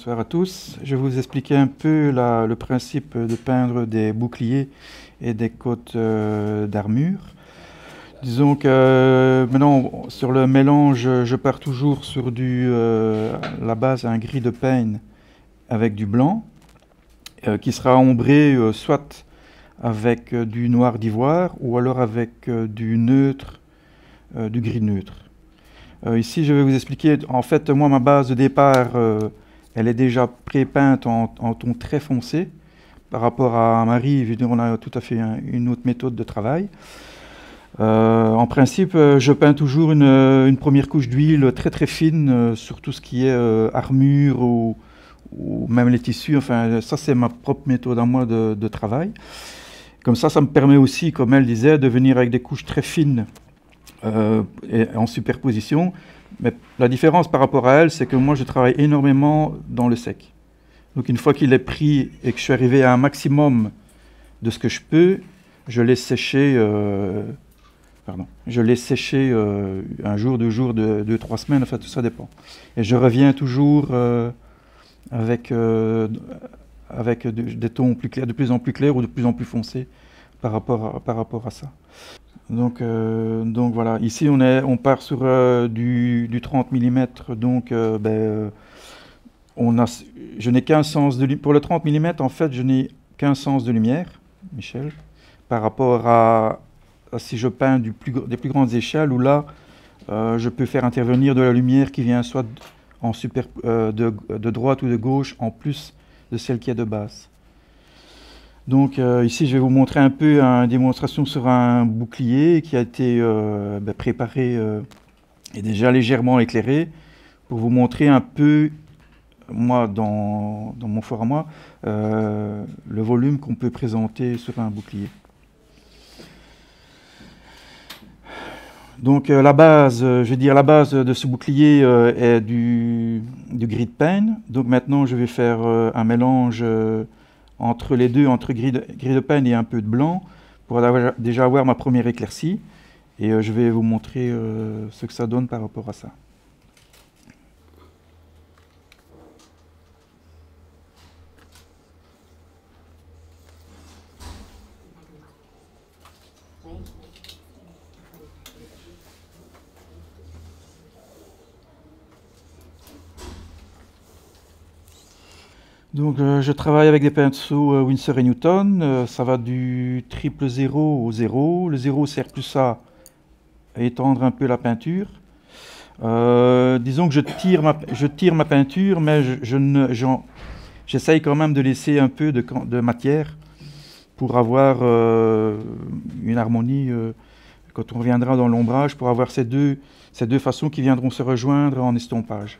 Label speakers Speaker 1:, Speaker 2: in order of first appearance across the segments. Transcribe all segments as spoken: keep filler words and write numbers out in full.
Speaker 1: Bonsoir à tous. Je vais vous expliquer un peu la, le principe de peindre des boucliers et des côtes euh, d'armure. Disons que euh, maintenant, sur le mélange, je pars toujours sur du, euh, la base, un gris de peigne avec du blanc, euh, qui sera ombré euh, soit avec euh, du noir d'ivoire ou alors avec euh, du neutre, euh, du gris neutre. Euh, ici, je vais vous expliquer, en fait, moi, ma base de départ, euh, elle est déjà pré-peinte en, en ton très foncé. Par rapport à Marie, je veux dire, on a tout à fait un, une autre méthode de travail. Euh, en principe, euh, je peins toujours une, une première couche d'huile très très fine euh, sur tout ce qui est euh, armure ou, ou même les tissus. Enfin, ça, c'est ma propre méthode à moi de, de travail. Comme ça, ça me permet aussi, comme elle disait, de venir avec des couches très fines euh, et en superposition. Mais la différence par rapport à elle, c'est que moi, je travaille énormément dans le sec. Donc, une fois qu'il est pris et que je suis arrivé à un maximum de ce que je peux, je laisse sécher, euh, pardon, je laisse sécher euh, un jour, deux jours, deux, deux, trois semaines, enfin, tout ça dépend. Et je reviens toujours euh, avec, euh, avec de, des tons plus clairs, de plus en plus clairs ou de plus en plus foncés par rapport à, par rapport à ça. Donc, euh, donc voilà, ici on, est, on part sur euh, du, du trente millimètres, donc euh, ben, euh, on a, je n'ai qu'un sens de lumière. Pour le trente millimètres, en fait, je n'ai qu'un sens de lumière, Michel, par rapport à, à si je peins du plus, des plus grandes échelles, où là, euh, je peux faire intervenir de la lumière qui vient soit en super, euh, de, de droite ou de gauche, en plus de celle qui est de base. Donc euh, ici, je vais vous montrer un peu une démonstration sur un bouclier qui a été euh, ben, préparé euh, et déjà légèrement éclairé pour vous montrer un peu, moi, dans, dans mon fort à moi, euh, le volume qu'on peut présenter sur un bouclier. Donc euh, la base, euh, je vais dire la base de ce bouclier euh, est du, du gris de peigne. Donc maintenant, je vais faire euh, un mélange euh, entre les deux, entre gris de, gris de peigne et un peu de blanc, pour avoir, déjà avoir ma première éclaircie. Et euh, je vais vous montrer euh, ce que ça donne par rapport à ça. Donc euh, je travaille avec des pinceaux euh, Winsor et Newton, euh, ça va du triple zéro au zéro. Le zéro sert plus à étendre un peu la peinture. Euh, disons que je tire ma, je tire ma peinture, mais je, je ne, j'essaye quand même de laisser un peu de, de matière pour avoir euh, une harmonie euh, quand on reviendra dans l'ombrage, pour avoir ces deux, ces deux façons qui viendront se rejoindre en estompage.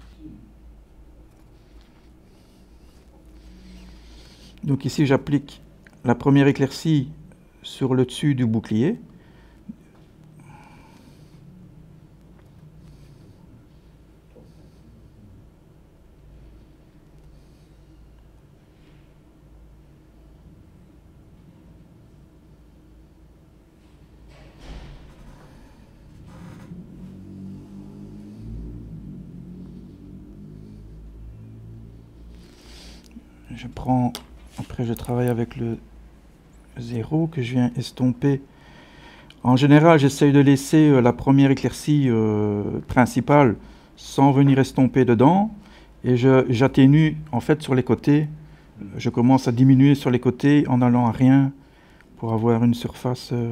Speaker 1: Donc ici, j'applique la première éclaircie sur le dessus du bouclier. Je prends, après je travaille avec le zéro que je viens estomper. En général, j'essaye de laisser euh, la première éclaircie euh, principale sans venir estomper dedans. Et j'atténue en fait sur les côtés. Je commence à diminuer sur les côtés en allant à rien pour avoir une surface... Euh,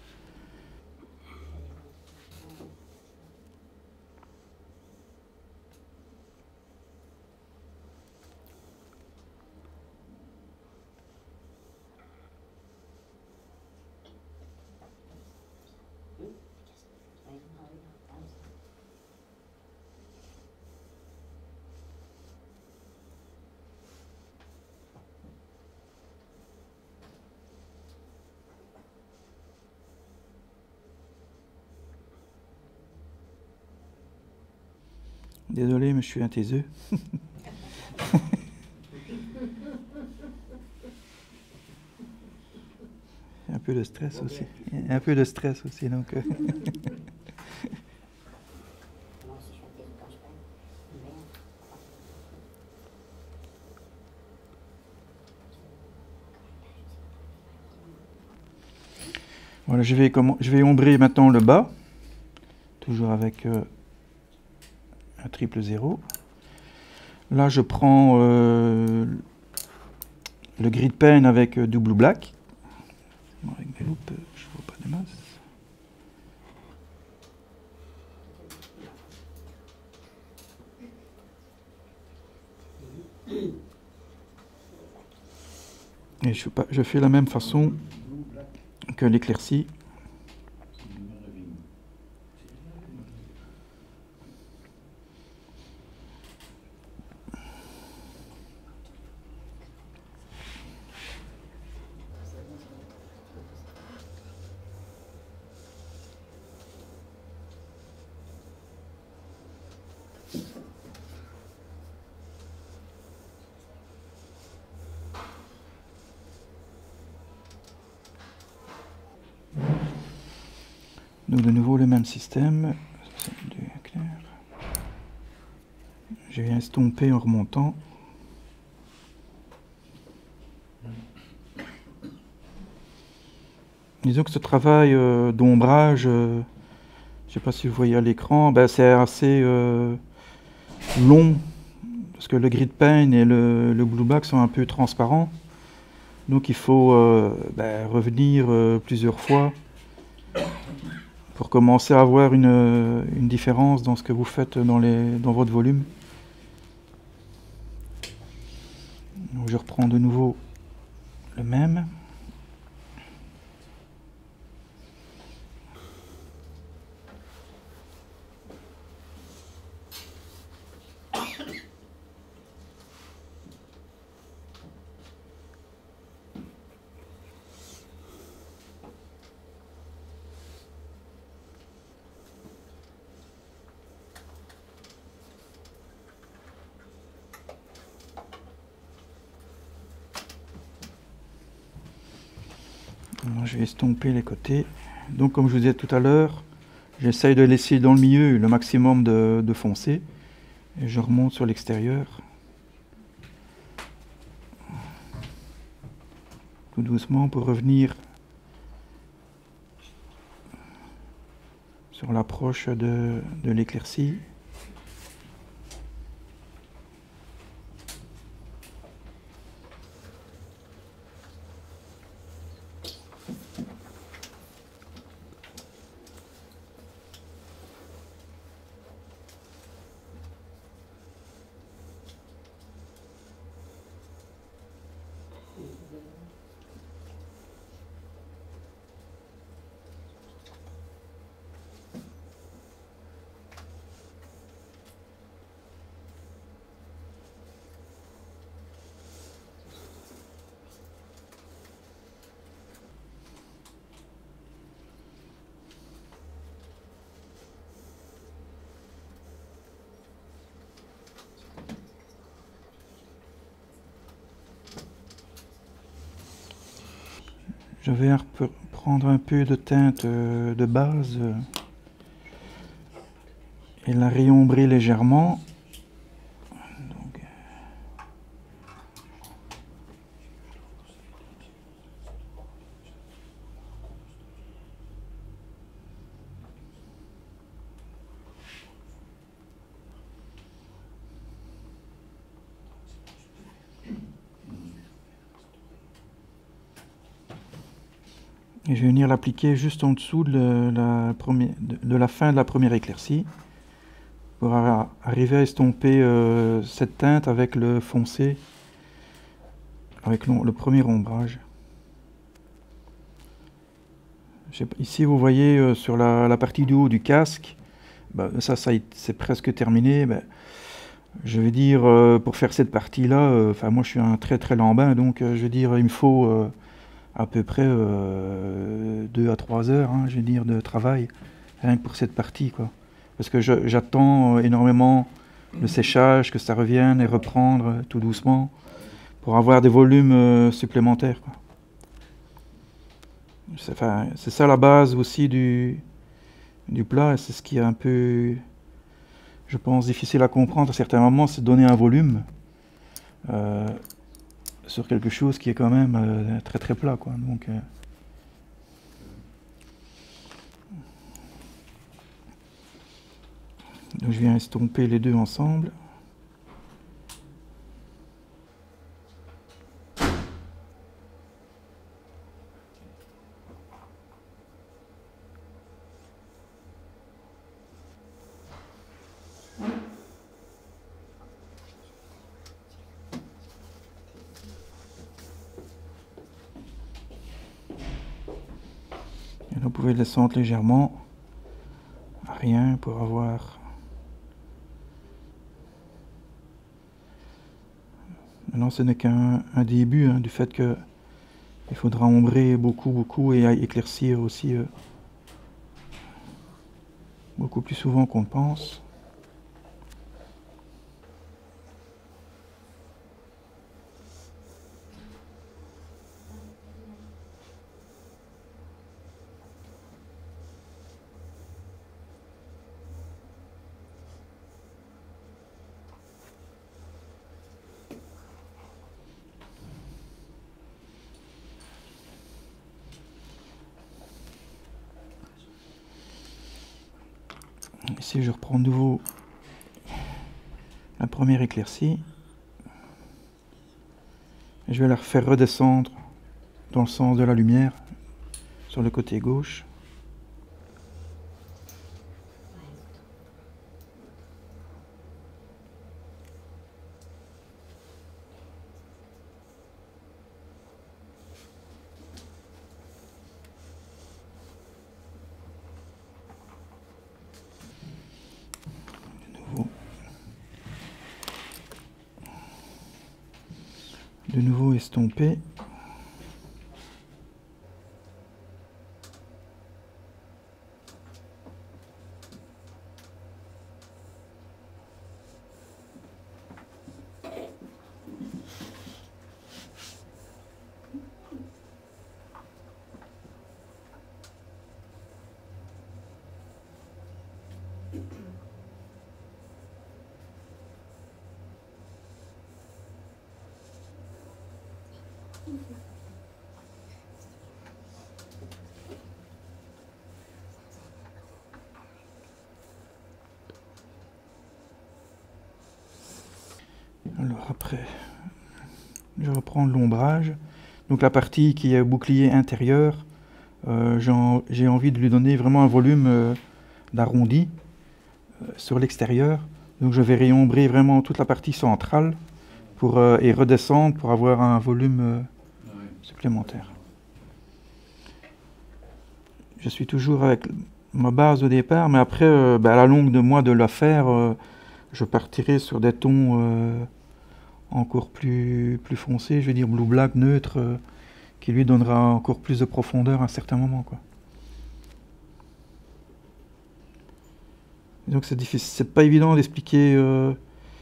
Speaker 1: Désolé, mais je suis un taiseux. Un peu de stress aussi. Un peu de stress aussi, donc... Euh Voilà, je vais, comment, je vais ombrer maintenant le bas, toujours avec euh, un triple zéro. Là, je prends euh, le grid pen avec euh, double black. Avec mes loupes, je ne vois pas des masses. Et je, pas, je fais la même façon que l'éclaircie. Donc de nouveau le même système. Je viens estomper en remontant. Disons que ce travail euh, d'ombrage, euh, je ne sais pas si vous voyez à l'écran, ben c'est assez euh, long, parce que le grid pen et le, le blue black sont un peu transparents. Donc il faut euh, ben, revenir euh, plusieurs fois pour commencer à avoir une, une différence dans ce que vous faites dans, les, dans votre volume. Donc je reprends de nouveau le même. Je vais estomper les côtés. Donc comme je vous disais tout à l'heure, j'essaye de laisser dans le milieu le maximum de, de foncé. Et je remonte sur l'extérieur. Tout doucement pour revenir sur l'approche de, de l'éclaircie. Je vais prendre un peu de teinte de base et la réombrer légèrement. Donc, et je vais venir l'appliquer juste en dessous de la, première, de la fin de la première éclaircie pour arriver à estomper euh, cette teinte avec le foncé, avec le, le premier ombrage. Ici vous voyez euh, sur la, la partie du haut du casque, bah, ça, ça c'est presque terminé. Bah, je vais dire euh, pour faire cette partie là, enfin euh, moi je suis un très très lambin, donc euh, je veux dire il me faut euh, à peu près euh, deux à trois heures, hein, je veux dire, de travail, rien que pour cette partie, quoi. Parce que j'attends énormément le séchage, que ça revienne et reprendre tout doucement pour avoir des volumes euh, supplémentaires, quoi. C'est enfin, ça la base aussi du, du plat, et c'est ce qui est un peu, je pense, difficile à comprendre à certains moments, c'est de donner un volume euh, sur quelque chose qui est quand même euh, très très plat, quoi. Donc, euh, Donc je viens estomper les deux ensemble. Et là, vous pouvez descendre légèrement, rien pour avoir. Maintenant, ce n'est qu'un un début hein, du fait que il faudra ombrer beaucoup, beaucoup et éclaircir aussi euh, beaucoup plus souvent qu'on ne pense. Ici, je reprends de nouveau la première éclaircie. Et je vais la refaire redescendre dans le sens de la lumière, sur le côté gauche. De nouveau estomper. Alors après, je reprends l'ombrage. Donc la partie qui est bouclier intérieur, euh, j'ai envie de lui donner vraiment un volume euh, d'arrondi euh, sur l'extérieur. Donc je vais réombrer vraiment toute la partie centrale pour, euh, et redescendre pour avoir un volume euh, supplémentaire. Je suis toujours avec ma base au départ, mais après, euh, bah, à la longue de moi de la faire, euh, je partirai sur des tons euh, encore plus, plus foncés, je veux dire blue black, neutre, euh, qui lui donnera encore plus de profondeur à un certain moment, quoi. Et donc c'est difficile, c'est pas évident d'expliquer euh,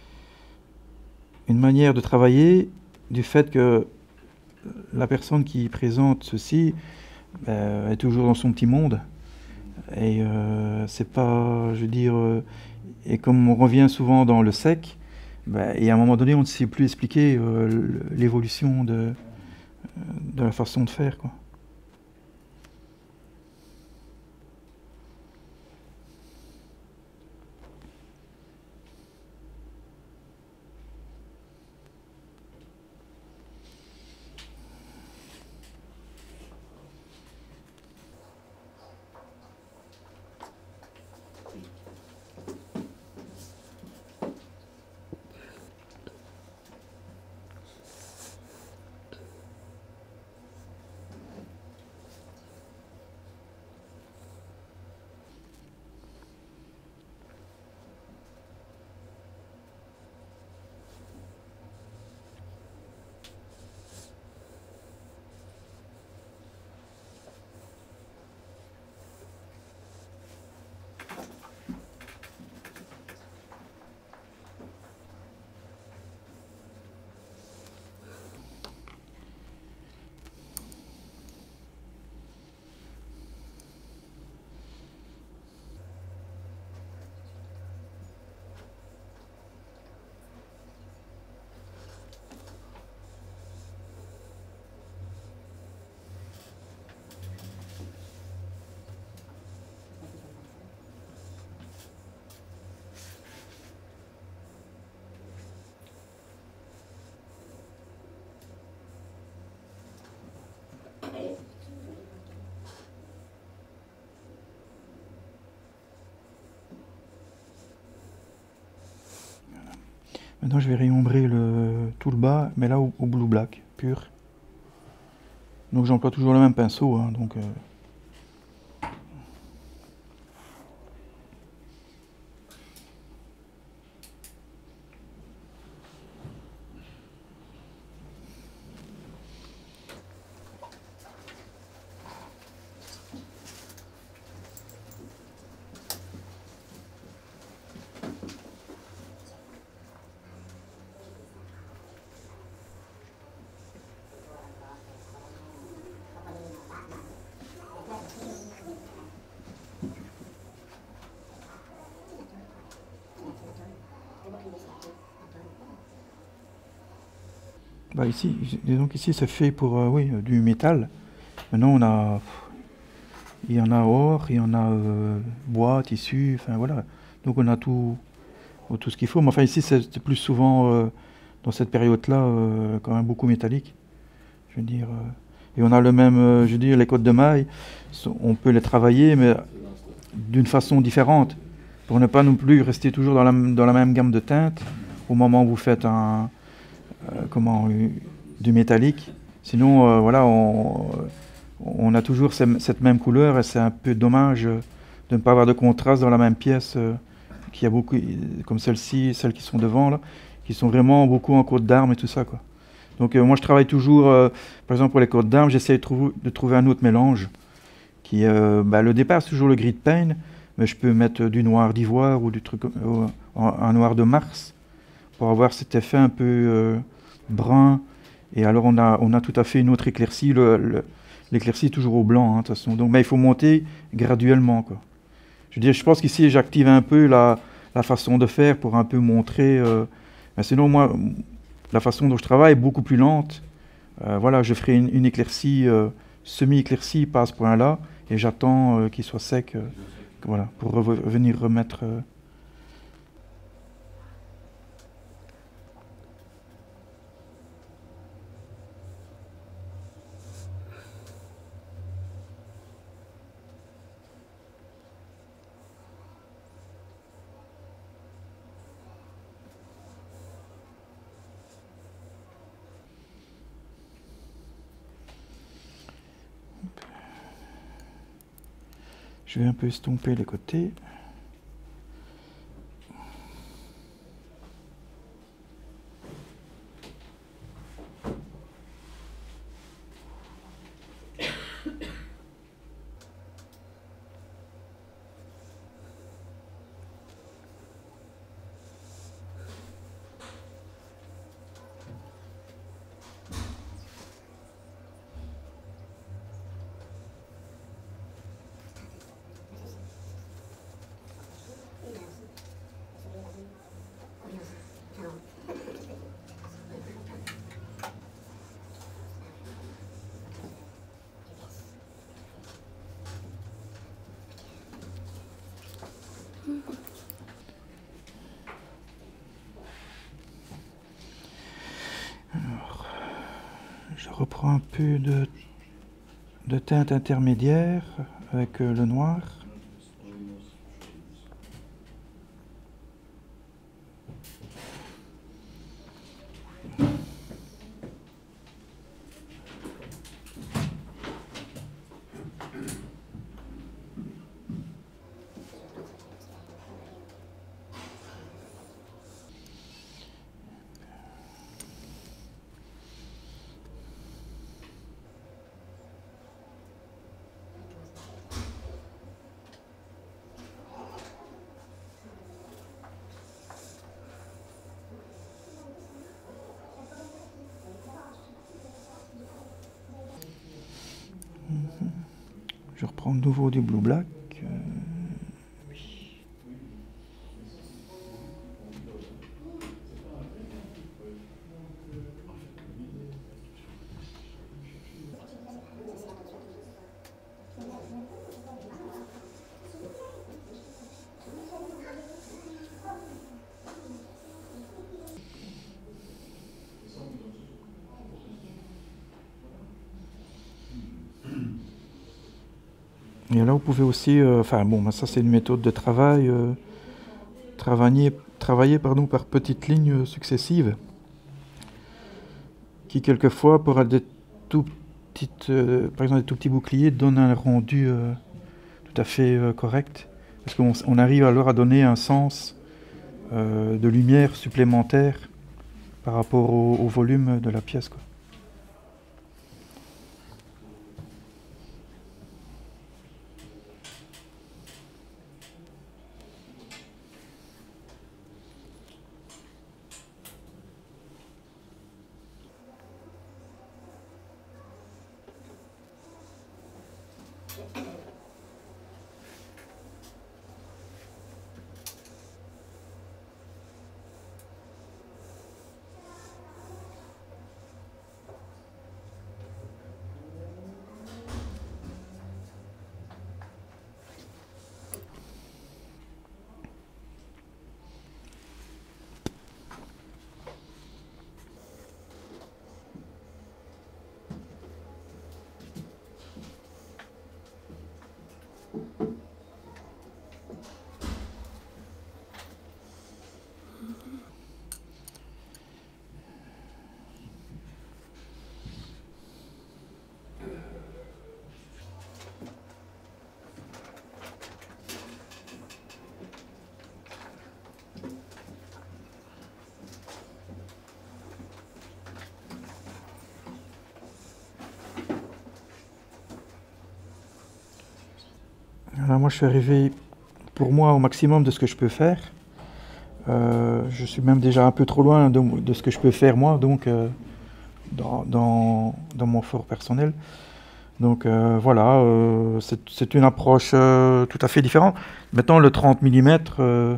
Speaker 1: une manière de travailler du fait que la personne qui présente ceci bah, est toujours dans son petit monde. Et euh, c'est pas, je veux dire, euh, et comme on revient souvent dans le sec, bah, et à un moment donné, on ne sait plus expliquer euh, l'évolution de, de la façon de faire, quoi. Maintenant, je vais réombrer le, tout le bas, mais là au, au blue black pur. Donc j'emploie toujours le même pinceau, hein, donc euh, bah ici, disons qu'ici c'est fait pour euh, oui, du métal. Maintenant on a, il y en a or, il y en a euh, bois, tissu, enfin voilà. Donc on a tout, tout ce qu'il faut. Mais enfin ici c'est plus souvent euh, dans cette période-là euh, quand même beaucoup métallique. Je veux dire, euh, et on a le même, euh, je veux dire, les côtes de mailles, sont- on peut les travailler, mais d'une façon différente, pour ne pas non plus rester toujours dans la, dans la même gamme de teintes au moment où vous faites un, euh, comment, euh, du métallique. Sinon, euh, voilà, on, on a toujours ces- cette même couleur et c'est un peu dommage euh, de ne pas avoir de contraste dans la même pièce. Euh, qu'il y a beaucoup, comme celles-ci, celles qui sont devant là, qui sont vraiment beaucoup en côte d'armes et tout ça, quoi. Donc euh, moi je travaille toujours, euh, par exemple pour les côtes d'armes, j'essaie de, trou- de trouver un autre mélange qui, euh, bah, le départ c'est toujours le gris de Payne, mais je peux mettre du noir d'ivoire ou du truc, euh, un noir de Mars pour avoir cet effet un peu euh, brun. Et alors on a, on a tout à fait une autre éclaircie. Le, le- l'éclaircie est toujours au blanc, hein, de toute façon. Donc, mais il faut monter graduellement, quoi. Je veux dire, je pense qu'ici j'active un peu la, la façon de faire pour un peu montrer. Euh, mais sinon, moi, la façon dont je travaille est beaucoup plus lente. Euh, voilà, je ferai une, une éclaircie, euh, semi-éclaircie pas à ce point-là, et j'attends euh, qu'il soit sec, euh, voilà, pour rev- venir remettre. euh, Je vais un peu estomper les côtés. Alors, je reprends un peu de, de teinte intermédiaire avec euh, le noir. Je reprends de nouveau du blue black. euh, oui. Et là, vous pouvez aussi, euh, enfin bon, ça c'est une méthode de travail. euh, travailler, travailler pardon, par petites lignes successives qui quelquefois, pour des tout petites, euh, par exemple des tout petits boucliers, donnent un rendu euh, tout à fait euh, correct. Parce qu'on on arrive alors à donner un sens euh, de lumière supplémentaire par rapport au, au volume de la pièce, quoi. Alors moi je suis arrivé pour moi au maximum de ce que je peux faire. Euh, je suis même déjà un peu trop loin de, de ce que je peux faire moi, donc euh, dans, dans, dans mon fort personnel. Donc euh, voilà, euh, c'est une approche euh, tout à fait différente. Maintenant le trente millimètres, euh,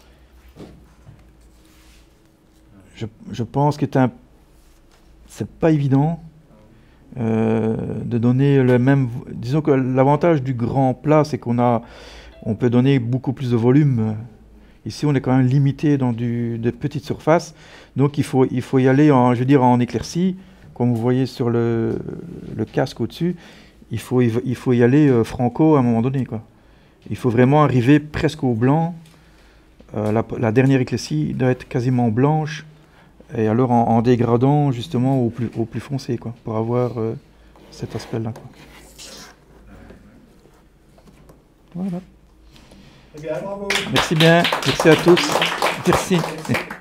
Speaker 1: je, je pense que c'est pas évident euh, de donner le même... Disons que l'avantage du grand plat, c'est qu'on a, on peut donner beaucoup plus de volume. Ici, on est quand même limité dans du, de petites surfaces, donc il faut, il faut y aller en, je veux dire, en éclaircie, comme vous voyez sur le, le casque au-dessus. Il faut, il faut y aller euh, franco à un moment donné, quoi. Il faut vraiment arriver presque au blanc. Euh, la, la dernière éclaircie doit être quasiment blanche, et alors en, en dégradant justement au plus, au plus foncé, quoi, pour avoir euh, cet aspect-là, quoi. Voilà.
Speaker 2: Eh bien, bravo.
Speaker 1: Merci bien, merci à tous. Merci.